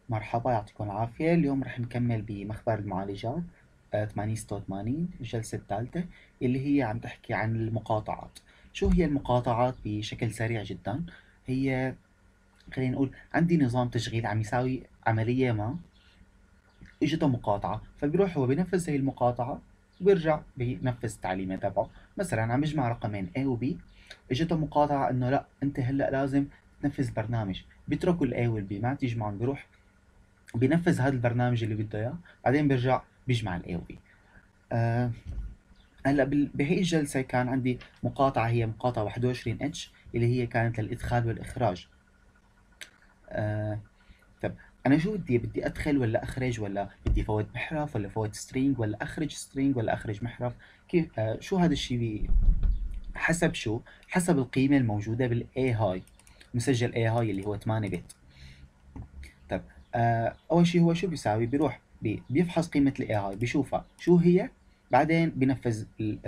مرحبا، يعطيكم العافية. اليوم رح نكمل بمختبر المعالجات 8086 الجلسة الثالثة، اللي هي عم تحكي عن المقاطعات. شو هي المقاطعات بشكل سريع جدا؟ هي خلينا نقول عندي نظام تشغيل عم يساوي عملية ما، اجته مقاطعة، فبيروح هو بينفذ هي المقاطعة وبيرجع بينفذ التعليمة تبعه. مثلا عم يجمع رقمين A و B، اجته مقاطعة انه لا انت هلا لازم تنفذ برنامج، بيتركوا ال A وال B ما تجمعهم، بيروح بينفذ هذا البرنامج اللي بده اياه، بعدين بيرجع بيجمع الاي وبي. آه هلا بهي الجلسه كان عندي مقاطعه، هي مقاطعه 21 اتش اللي هي كانت للادخال والاخراج. آه طب انا شو بدي ادخل ولا اخرج، ولا بدي فوت محرف ولا فوت سترينج، ولا اخرج سترينج ولا اخرج محرف؟ كيف شو هذا الشيء؟ حسب شو؟ حسب القيمه الموجوده بالاي هاي، مسجل اي هاي اللي هو 8 بت. طيب اول شيء هو شو بيساوي؟ بيروح بيفحص قيمه الاي هاي، بيشوفها شو هي، بعدين بينفذ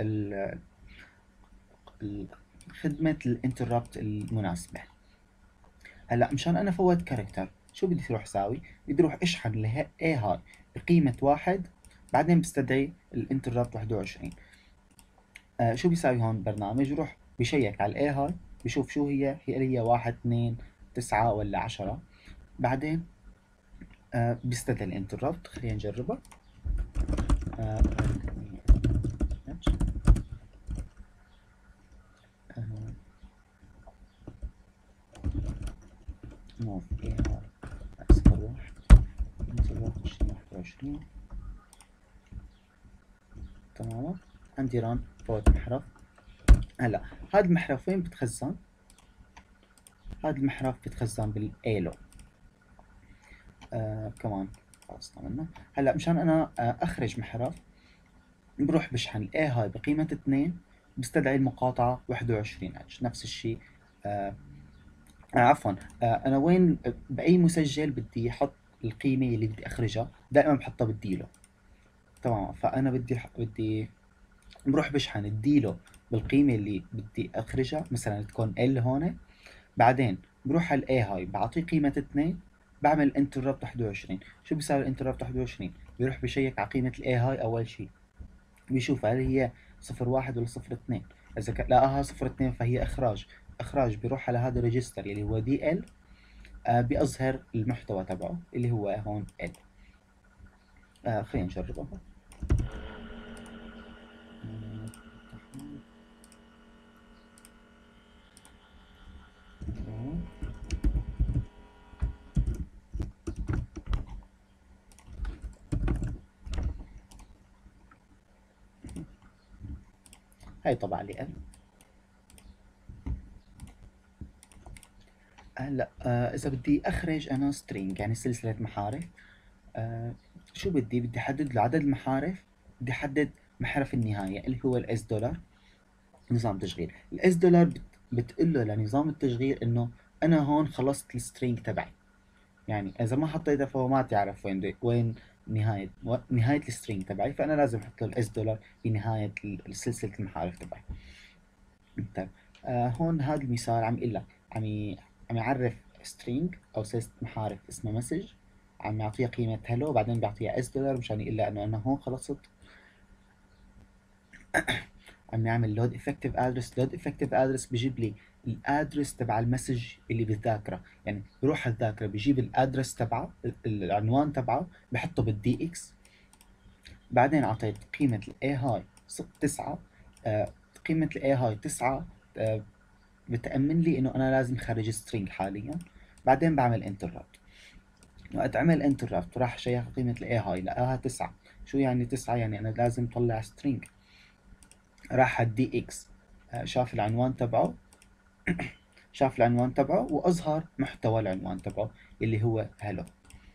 ال خدمه الانتربت المناسبه. هلا مشان انا فوت كاركتر، شو بدي اروح اساوي؟ بدي اروح اشحن الاي هاي بقيمه واحد، بعدين بستدعي الانتربت 21. شو بيساوي هون برنامج؟ يروح بيشيك على الاي هاي، بشوف شو هي واحد اثنين تسعة ولا 10، بعدين بيستدعي الانتربت. خلينا نجربها. آه، موف اي ار اكس واحد 2021. تمام، عندي ران فوت محرف. هلا هذا المحرف وين بتخزن؟ هذا المحرف بتخزن بالايلو. كمان خلصنا منه. هلا مشان انا اخرج محرف، بروح بشحن الاي هاي بقيمة 2، بستدعي المقاطعة 21 اتش، نفس الشيء. آه عفوا، انا وين باي مسجل بدي احط القيمة اللي بدي اخرجها؟ دائما بحطها بالديلو. تمام، فانا بدي بروح بشحن الديلو بالقيمة اللي بدي اخرجها، مثلا تكون ال هون، بعدين بروح على الاي هاي بعطيه قيمة 2، بعمل انتربت 21. شو بيساوي الانتربت 21؟ بيروح بشيك على قيمة الاي هاي اول شيء، بيشوف هل هي 01 ولا 02. اذا لقاها 02 فهي اخراج. اخراج بيروح على هذا الريجستر اللي هو دي ال، بيظهر المحتوى تبعه اللي هو هون ال. خلينا نجربه. هاي طبعا لي ال. هلا اذا بدي اخرج انا سترينج يعني سلسله محارف، شو بدي احدد له عدد المحارف. بدي احدد محرف النهايه اللي هو الاس دولار. نظام تشغيل الاس دولار بتقول له لنظام التشغيل انه انا هون خلصت السترينج تبعي. يعني اذا ما حطيتها فهو ما تعرف وين نهايه السترينج تبعي، فانا لازم احط له الاس دولار بنهايه سلسله المحارف تبعي. طيب هون هذا المثال عم يقول لك، عم يعرف string او سلسلة محارف اسمها مسج، عم يعطيها قيمة هلو، وبعدين بيعطيها اس دولار مشان يقول لها انه انا هون خلصت. عم يعمل لود افكتيف ادرس. لود افكتيف ادرس بيجيب لي الادرس تبع المسج اللي بالذاكرة، يعني بروح على الذاكرة بيجيب الادرس تبعه، العنوان تبعه، بحطه بالدي اكس. بعدين اعطيت قيمة الاي هاي 9، قيمة الاي هاي 9 بتأمن لي انه انا لازم خارج سترينج حاليا. بعدين بعمل انتربت. وقت عمل انتربت راح شيخ قيمة الاي هاي لقاها 9. شو يعني 9؟ يعني انا لازم طلع سترينج. راح على الدي اكس، شاف العنوان تبعه، شاف العنوان تبعه واظهر محتوى العنوان تبعه اللي هو هلو.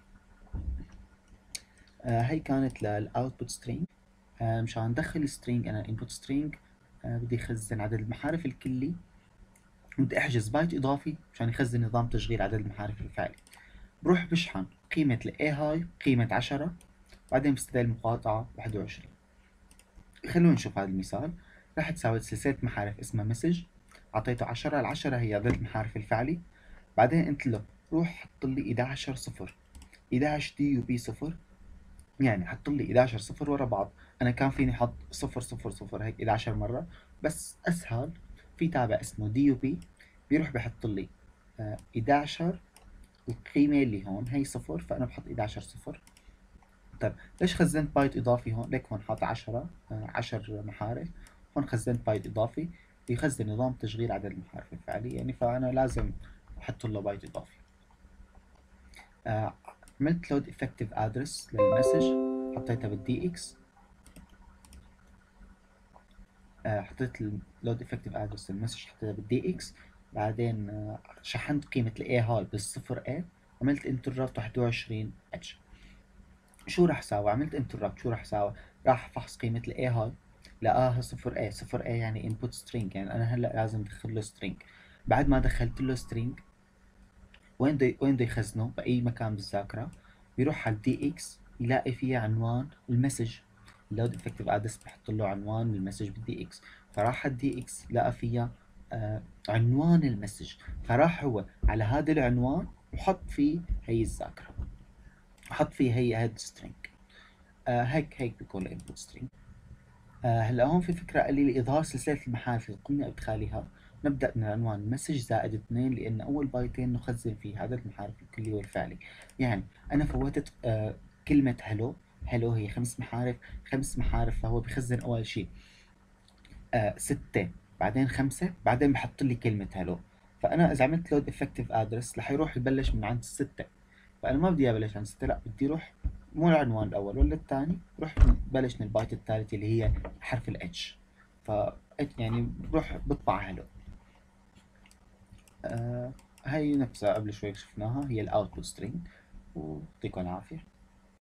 هي كانت للاوتبوت سترينج. مشان ندخل سترينج انا انبوت سترينج، بدي اخزن عدد المحارف الكلي، بدي احجز بايت اضافي مشان يخزن نظام تشغيل عدد المحارف الفعلي. بروح بشحن قيمة ال A هاي قيمة 10، بعدين بستدعي المقاطعة 21. خلونا نشوف هذا المثال. راح تساوي سلسلة محارف اسمها مسج، أعطيته 10، العشرة هي عدد المحارف الفعلي. بعدين قلت له روح حط لي 11 صفر، 11 دي يو بي صفر، يعني حط لي 11 صفر ورا بعض. انا كان فيني احط صفر صفر صفر هيك 11 مرة، بس اسهل في تابع اسمه دي يو بي بيروح بحط لي 11. القيمة اللي هون هي صفر، فانا بحط 11 صفر. طيب ليش خزنت بايت اضافي هون؟ ليك هون حاط 10 10 محارف، هون خزنت بايت اضافي بيخزن نظام تشغيل عدد المحارف الفعلي، يعني فانا لازم احط له بايت اضافي. آه، عملت لود افكتيف ادرس للمسج، حطيتها بالدي اكس. حطيت اللود افكتيف ادرس للمسج، حطيتها بالدي اكس. بعدين شحنت قيمة الاي هاي بالصفر اي، عملت انتربت 21 اتش. شو راح ساوي؟ عملت انتربت، شو راح ساوي؟ راح فحص قيمة الاي هاي، لقاها صفر اي. صفر اي يعني input string، يعني انا هلا لازم ادخل له string. بعد ما دخلت له string، وين بده يخزنه؟ بأي مكان بالذاكرة. بيروح على الدي اكس يلاقي فيها عنوان المسج. اللود افكتيف ادرس بحط له عنوان المسج بالدي اكس، فراح على الدي اكس لقى فيها عنوان المسج، فراح هو على هذا العنوان وحط فيه هي الذاكرة، حط فيه هي هيد سترينج. هيك بيكون الانبوت سترينج. هلا هون في فكرة قال لي لإظهار سلسلة المحافل قمنا بإدخالها. نبدأ من عنوان مسج زائد 2، لأن أول بايتين نخزن فيه عدد المحارف الكلي والفعلي. يعني أنا فوتت كلمة هلو. هلو هي 5 محارف، 5 محارف، فهو بخزن أول شيء 6، بعدين 5، بعدين بحط لي كلمة هلو. فأنا إذا عملت لود افكتيف ادرس رح يروح يبلش من عند 6، فأنا ما بدي أبلش عند 6، لا بدي أروح مو العنوان الأول ولا الثاني، روح بلش من البايت الثالث اللي هي حرف الاتش. ف يعني بروح بطبع هلو. هاي نفسها قبل شوي شفناها، هي الاوتبوت سترينج. ويعطيكم العافية.